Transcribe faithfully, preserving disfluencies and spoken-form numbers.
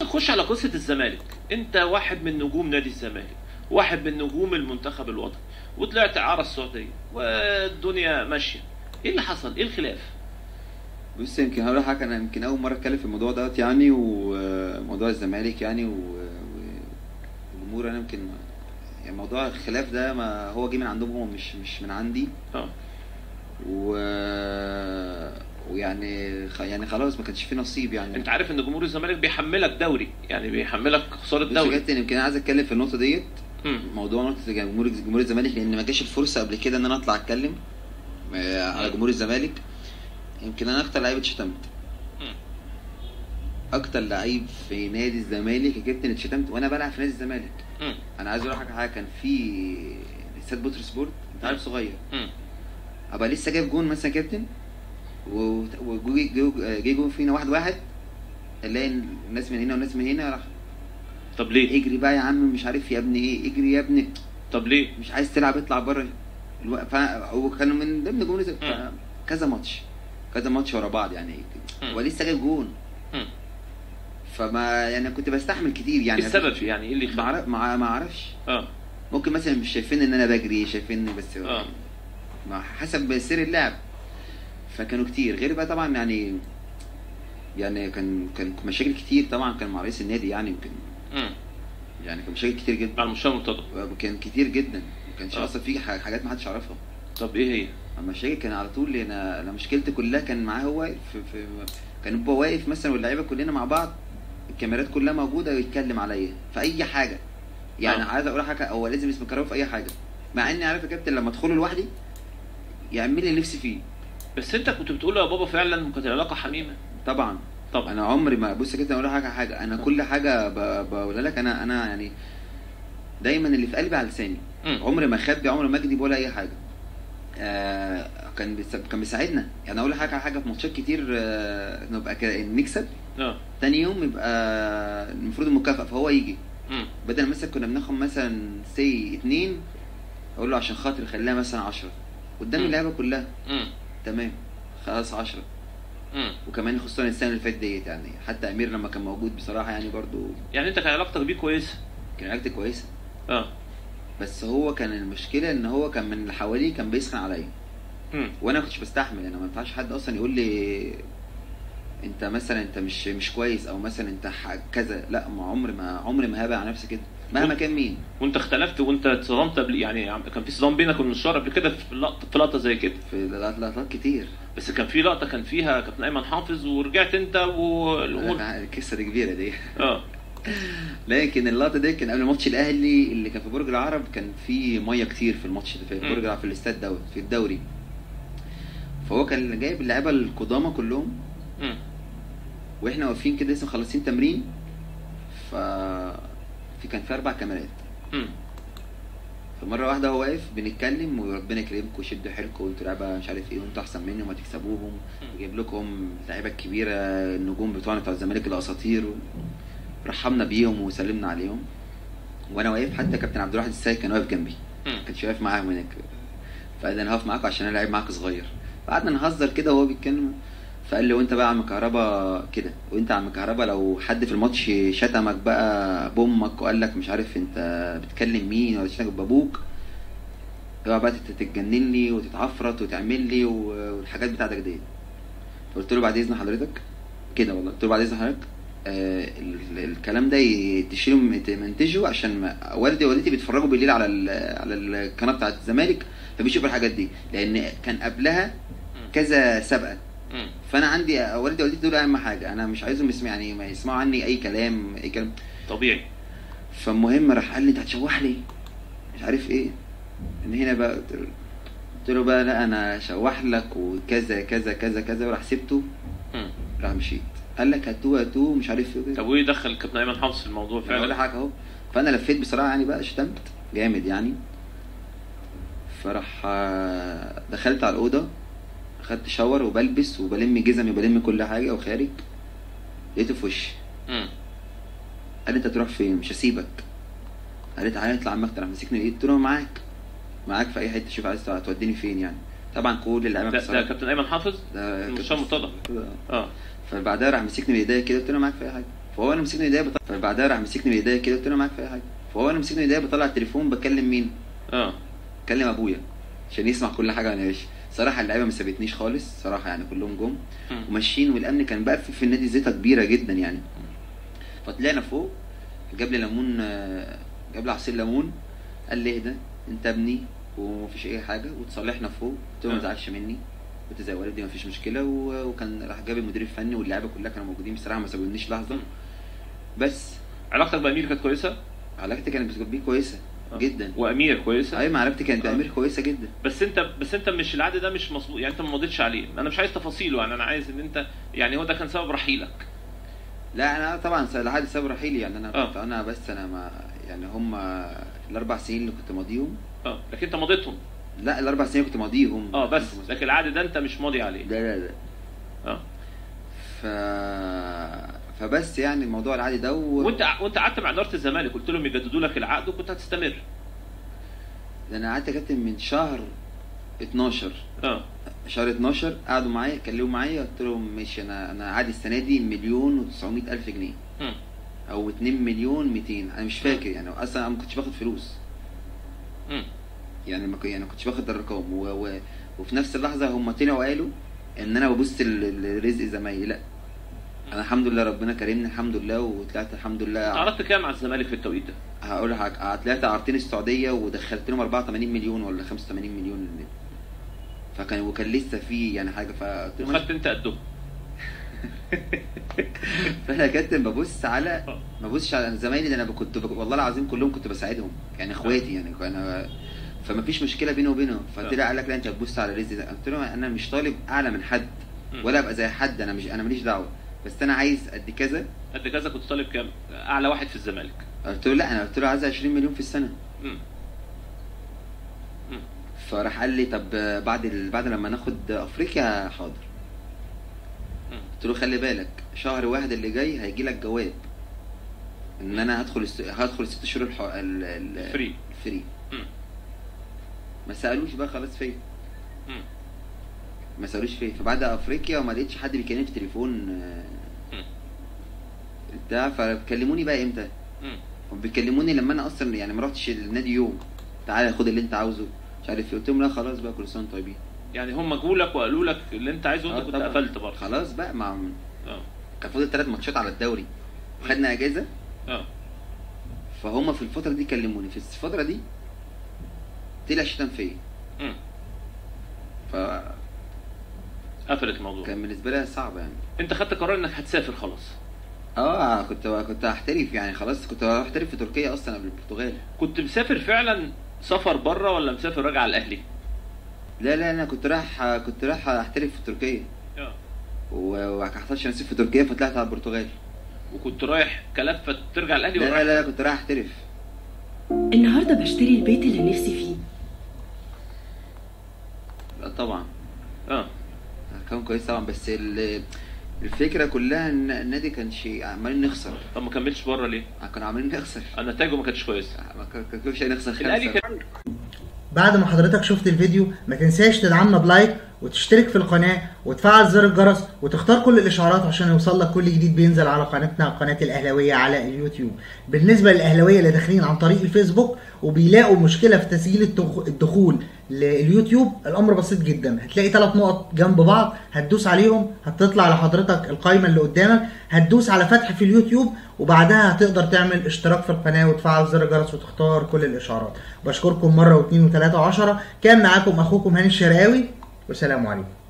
نخش على قصة الزمالك. انت واحد من نجوم نادي الزمالك، واحد من نجوم المنتخب الوطني، وطلعت اعاره السعوديه والدنيا ماشيه. ايه اللي حصل؟ ايه الخلاف؟ بص، يمكن هقول لك حاجه. انا يمكن اول مره اتكلم في الموضوع دوت يعني، وموضوع الزمالك يعني والجمهور. انا يمكن يعني موضوع الخلاف ده ما هو جه من عندهم، هو مش مش من عندي. اه و ويعني خ... يعني خلاص ما كانش فيه نصيب يعني. انت عارف ان جمهور الزمالك بيحملك دوري، يعني بيحملك خساره بس دوري. بجد يمكن انا عايز اتكلم في النقطه ديت، مم. موضوع نقطه جمهور جمهور الزمالك، لان ما جاش الفرصه قبل كده ان انا اطلع اتكلم آه، على جمهور الزمالك. يمكن انا اكتر لعيب اتشتمت، مم. اكتر لعيب في نادي الزمالك يا كابتن اتشتمت وانا بلعب في نادي الزمالك. مم. انا عايز اقول لك حاجه. كان في استاد بوتر سبورت، انت عارف، صغير. مم. ابقى لسه جايب جون مثلا يا كابتن، وجي جون فينا واحد واحد، الاقي الناس من هنا والناس من هنا، راح طب ليه؟ اجري بقى يا عم، مش عارف يا ابني ايه، اجري يا ابني. طب ليه؟ مش عايز تلعب اطلع بره. الو... ف... هو كانوا من ضمن جمهور ف... كذا ماتش كذا ماتش ورا بعض يعني، هو لسه جايب جون. مم. فما يعني كنت بستحمل كتير يعني. ايه السبب يعني؟ ايه اللي ما عرف... ما ما اعرفش. اه ممكن مثلا مش شايفين ان انا بجري، شايفيني بس اه ما حسب سير اللعب. فكانوا كتير غير بقى طبعا يعني. يعني كان كان مشاكل كتير طبعا، كان مع رئيس النادي يعني. يمكن مم. يعني كان مشاكل كتير جدا على المستوى المرتضى. كان كتير جدا، ما كانش آه. اصلا في حاجات ما حدش يعرفها. طب ايه هي؟ المشاكل كان على طول. انا انا مشكلتي كلها كان معاه هو واقف في, في كان هو واقف مثلا واللعيبه كلنا مع بعض، الكاميرات كلها موجوده، ويتكلم عليا في اي حاجه. يعني آه. عايز اقول حاجه، هو لازم يسمع كلامه في اي حاجه، مع اني عارف يا كابتن لما ادخله لوحدي يعمل لي نفسي فيه. بس انت كنت بتقول يا بابا فعلا كانت العلاقه حميمه. طبعا طبعا انا عمري ما بص كده اقول لك حاجه حاجه انا كل حاجه ب- بقولها لك. انا انا يعني دايما اللي في قلبي على لساني. مم. عمري ما اخبي، عمري ما اكذب ولا اي حاجه. آه كان بيس- كان بيساعدنا يعني. اقول لك حاجه حاجه في ماتشات كتير، آه نبقى ك- نكسب، اه تاني يوم يبقى المفروض المكافاه، فهو يجي. مم. بدل مثلا كنا بناخد مثلا سي اتنين، اقول له عشان خاطر خليها مثلا عشرة قدام مم. اللعيبه كلها. مم. تمام، خلاص عشرة. مم. وكمان خصوصا السنه اللي فاتت ديت يعني، حتى امير لما كان موجود بصراحه يعني برضو يعني انت كان علاقتك بيه كويسه؟ كان علاقتي كويسه. اه بس هو كان المشكله ان هو كان من اللي حواليه كان بيسخن عليا، مم. وانا ما كنتش بستحمل. انا ما ينفعش حد اصلا يقول لي انت مثلا انت مش مش كويس، او مثلا انت ح- كذا. لا، ما عمري ما عمري ما هبقى على نفسي كده مهما كان مين. وانت اختلفت وانت اتصدمت قبل، يعني كان في صدام بينك وبين الشهر قبل كده في لقطه في لقطه زي كده؟ في لقطات كتير. بس كان في لقطه كان فيها كابتن ايمن حافظ ورجعت انت والامور. القصه دي كبيره دي. اه لكن اللقطه دي كان قبل ماتش الاهلي اللي كان في برج العرب. كان في ميه كتير في الماتش ده، في مم. برج العرب، في الاستاد دوت في الدوري. فهو كان جايب اللعيبه القدامى كلهم، مم. واحنا واقفين كده لسه مخلصين تمرين. ف في كان في اربع كاميرات. مم. فمره واحده هو واقف بنتكلم، وربنا يكرمكم وشدوا حيلكم وانتوا لعيبه مش عارف ايه، وانتوا احسن مني وما تكسبوهم، وجايب لكم اللعيبه الكبيره النجوم بتوعنا بتوع الزمالك الاساطير، رحمنا بيهم وسلمنا عليهم. وانا واقف، حتى كابتن عبد الواحد السيد كان واقف جنبي، مم. ما كانش واقف معاهم هناك. فقال لي انا هقف معاكم عشان انا لعيب معاك صغير. فقعدنا نهزر كده وهو بيتكلم. فقال لي وانت بقى يا عم كهربا كده، وانت يا عم كهربا لو حد في الماتش شتمك بقى بامك وقال لك مش عارف انت بتكلم مين، ولا شتمك بابوك، اوعى بقى تتجنن لي وتتعفرت وتعمل لي والحاجات بتاعتك دي. قلت له بعد اذن حضرتك كده والله، قلت له بعد اذن حضرتك آه ال- الكلام ده تشيله تمنتجه، عشان ما والدي ووالدتي بيتفرجوا بالليل على ال- على القناه بتاعت الزمالك، فبيشوفوا الحاجات دي، لان كان قبلها كذا سبقه. مم. فانا عندي والدي ووالدتي دول اهم حاجه، انا مش عايزهم يسمع يعني ما يسمعوا عني اي كلام اي كلام طبيعي. فالمهم راح قال لي انت هتشوح لي مش عارف ايه من هنا بقى. قلت له قلت له بقى لا انا شوح لك وكذا كذا كذا كذا، وراح سبته. مم. راح مشيت، قال لك هاتوه هاتوه مش عارف ايه. طب وايه دخل كابتن ايمن حافظ في الموضوع ولا فعلا؟ حاجه اهو. فانا لفيت بصراحه يعني بقى، شتمت جامد يعني. فراح آه، دخلت على الاوضه، اخدت شاور وبلبس وبلم جزمي وبلم كل حاجه وخارج، لقيته في وشي. مم. قال لي انت تروح فين؟ مش هسيبك. قال لي تعالى اطلع المكتب. راح مسكني الايد، قلت له معاك معاك في اي حته، شوف عايز توديني فين يعني. طبعا كل اللعيبه ده, ده بصراحه كابتن ايمن حافظ ده المستشار مرتضى. اه فبعدها راح مسكني بايديا كده، قلت له معاك في اي حاجه. فهو انا مسكني ايديا بطلع، فبعدها راح مسكني بايديا كده قلت له معاك في اي حاجه. فهو انا مسكني ايديا بطلع التليفون بكلم مين؟ اه بكلم ابويا عشان يسمع كل حاجه انا ماشي. صراحه اللعيبه ما سابتنيش خالص صراحه يعني، كلهم جم وماشيين، والامن كان بقى في, في النادي زيطه كبيره جدا يعني. فطلعنا فوق، جاب لي ليمون، جاب لي عصير ليمون، قال لي اهدى انت ابني ومفيش اي حاجه، وتصالحنا فوق. قلت له ما تزعلش مني، كنت زي والدي مفيش مشكله. وكان راح جاب المدير الفني واللعيبه كلها كانوا موجودين بصراحه، ما سابونيش لحظه. بس علاقتك بامير كانت كويسه؟ علاقتي كانت بيه كويسه آه. جدا. وامير كويسه؟ ايوه علاقتي كانت بامير كويسه جدا. بس انت بس انت مش العقد ده مش مظبوط يعني، انت ما مضيتش عليه. انا مش عايز تفاصيله يعني، انا عايز ان انت يعني هو ده كان سبب رحيلك؟ لا انا طبعا العقد سبب رحيلي يعني. انا آه. كنت انا بس انا ما يعني هم الاربع سنين اللي كنت ماضيهم. اه لكن انت مضيتهم؟ لا الاربع سنين كنت ماضيهم. اه بس لكن العقد ده انت مش ماضي عليه؟ لا لا لا. اه ف فبس يعني الموضوع العادي ده و... وانت وانت قعدت مع اداره الزمالك قلت لهم يجددوا لك العقد وكنت هتستمر؟ ده انا قعدت كابتن من شهر اتناشر. اه شهر اتناشر قعدوا معايا كلموا معايا، قلت لهم ماشي انا انا عادي السنه دي مليون وتسعمية الف جنيه م. او اتنين مليون ميتين، انا مش فاكر يعني. اصلا انا ما كنتش باخد فلوس م. يعني ما يعني ما كنتش باخد الرقم و... و... وفي نفس اللحظه هم طلعوا قالوا ان انا ببص لرزق زمايلي. لا انا الحمد لله ربنا كرمني الحمد لله، وطلعت الحمد لله. عرضت كام على الزمالك في التوقيت ده؟ هقول لك طلعت عرضتين السعوديه ودخلت لهم اربعة وتمانين مليون ولا خمسة وتمانين مليون للنادي. فكان وكان لسه في يعني حاجه ف وخدت انت قدهم. فانا كابتن ببص على ما ببصش على زمايلي ده، انا كنت والله العظيم كلهم كنت بساعدهم يعني اخواتي يعني انا، فما فيش مشكله بيني وبينهم. فطلع قال لك لا انت بتبص على رزق ده. قلت له انا مش طالب اعلى من حد ولا ابقى زي حد، انا مش انا ماليش دعوه، بس انا عايز قد كذا. قد كذا كنت طالب كام؟ اعلى واحد في الزمالك. قلت له لا انا قلت له عايز عشرين مليون في السنه. امم فراح قال لي طب بعد ال... بعد لما ناخد افريقيا حاضر. قلت له خلي بالك شهر واحد اللي جاي هيجي لك جواب ان انا هدخل الس... هدخل ست شهور الح... ال... ال... فري فري. ما سالوش بقى خلاص فين. ما سالوش فين. فبعد افريقيا وما لقيتش حد بيكلمني في التليفون بتاع، فكلموني بقى امتى؟ بيكلموني لما انا اصلا يعني ما رحتش النادي يوم، تعالى خد اللي انت عاوزه مش عارف ايه. قلت لهم لا خلاص بقى كل سنه طيبين. يعني هم جوا لك وقالوا لك اللي انت عايزه وانت كنت قفلت برضه؟ خلاص بقى مع اه كان فاضل ثلاث ماتشات على الدوري وخدنا اجازه. اه فهم في الفتره دي كلموني، في الفتره دي طلع شتم فيا. امم ف قفلت الموضوع. كان بالنسبه لي صعب يعني. انت خدت قرار انك هتسافر خلاص؟ اه كنت كنت هحترف يعني خلاص، كنت هحترف في تركيا اصلا قبل البرتغال. كنت مسافر فعلا سفر بره ولا مسافر راجع على الاهلي؟ لا لا انا كنت رايح كنت رايح احترف في تركيا. اه وما حصلش نصيب في تركيا فطلعت على البرتغال. وكنت رايح كلفه ترجع الاهلي لا ولا لا, لا لا كنت رايح احترف. النهارده بشتري البيت اللي نفسي فيه. لا طبعا اه كان كويس طبعا، بس الفكره كلها ان النادي كان شيء عمالين نخسر. طب ما كملتش بره ليه؟ كانوا عاملين نخسر، النتائج ما كانتش كويسه، ما كان شيء نخسر الاهلي كان. بعد ما حضرتك شفت الفيديو ما تنساش تدعمنا بلايك وتشترك في القناه وتفعل زر الجرس وتختار كل الاشعارات عشان يوصل لك كل جديد بينزل على قناتنا قناه الاهلاويه على اليوتيوب. بالنسبه للاهلاويه اللي داخلين عن طريق الفيسبوك وبيلاقوا مشكله في تسجيل الدخول لليوتيوب، الامر بسيط جدا، هتلاقي ثلاث نقط جنب بعض هتدوس عليهم هتطلع لحضرتك القائمه اللي قدامك، هتدوس على فتح في اليوتيوب وبعدها هتقدر تعمل اشتراك في القناه وتفعل زر الجرس وتختار كل الاشعارات. بشكركم مره واثنين وثلاثه وعشرة، كان معاكم اخوكم هاني الشرقاوي والسلام عليكم.